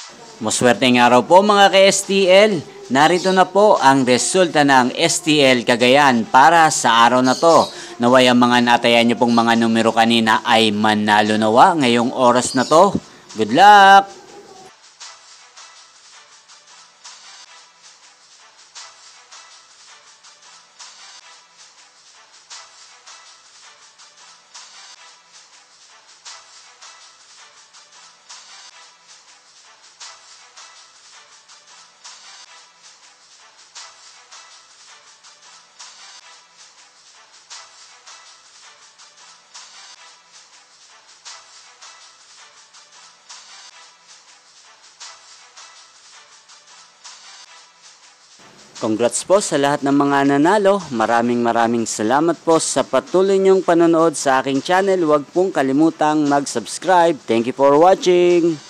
Maswerteng araw po mga ka-STL. Narito na po ang resulta ng STL Cagayan para sa araw na to. Naway ang mga natayan nyo pong mga numero kanina ay manalo nawa ngayong oras na to. Good luck! Congrats po sa lahat ng mga nanalo. Maraming salamat po sa patuloy niyong panonood sa aking channel. Huwag pong kalimutang mag-subscribe. Thank you for watching.